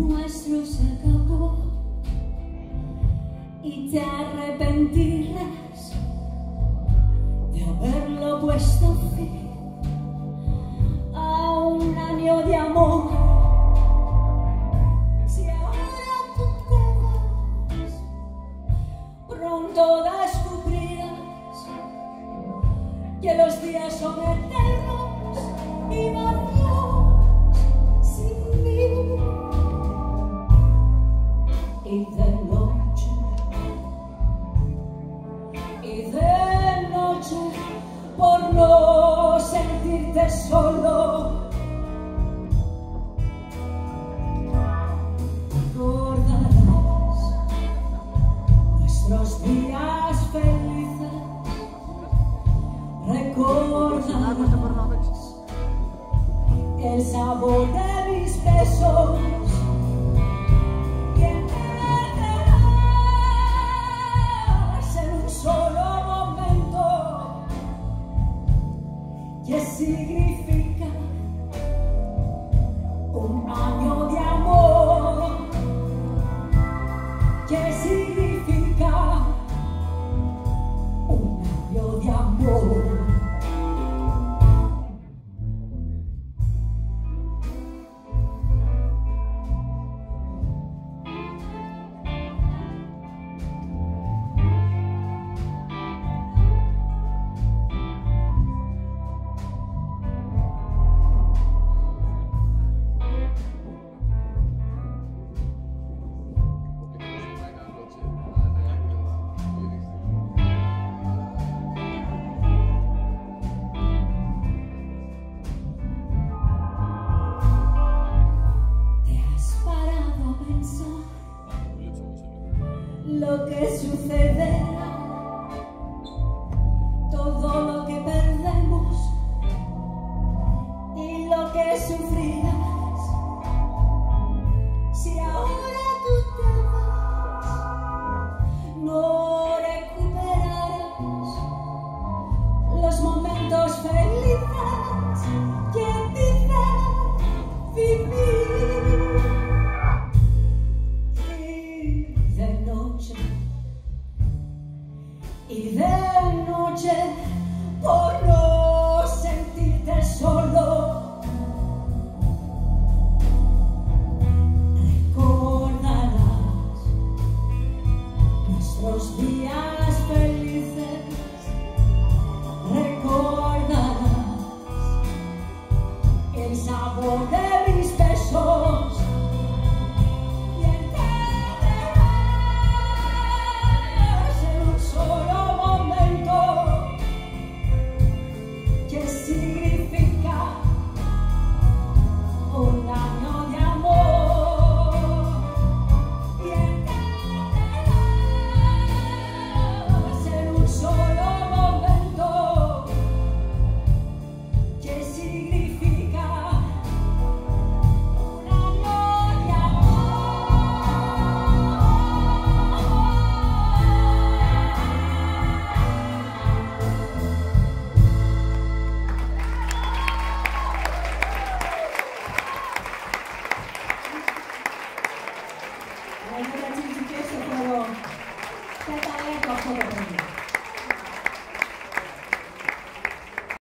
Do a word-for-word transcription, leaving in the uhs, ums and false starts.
nuestro se acabó y te arrepentirás de haberlo puesto fin a un año de amor. Si ahora tú te vas, pronto descubrirás que los días son eternos y vacíos sin mí. Y de noche, y de noche, por no sentirte solo, recordarás nuestros días felices, recordarás el sabor de mis besos. ¿Qué significa un año de amor? ¿Qué significa un año de amor? Lo que sucederá